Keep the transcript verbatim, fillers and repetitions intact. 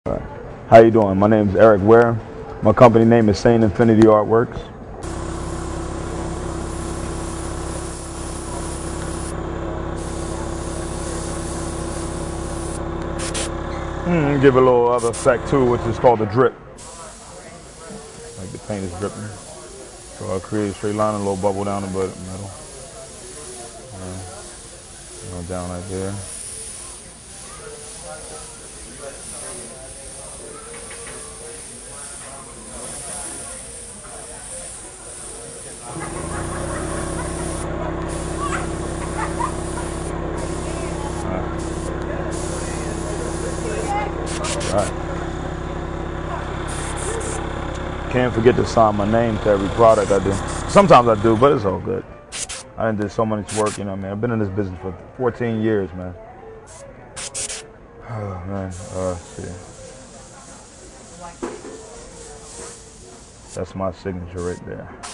Right. How you doing? My name is Eric Ware. My company name is Saint Infinity Artworks. Mm, give it a little other effect too, which is called a drip. Like the paint is dripping. So I create a straight line, a little bubble down the middle. Yeah. Go down right there. Alright. Can't forget to sign my name to every product I do. Sometimes I do, but it's all good. I done did so much work, you know, man. I've been in this business for fourteen years, man. Oh, man. Uh, see. That's my signature right there.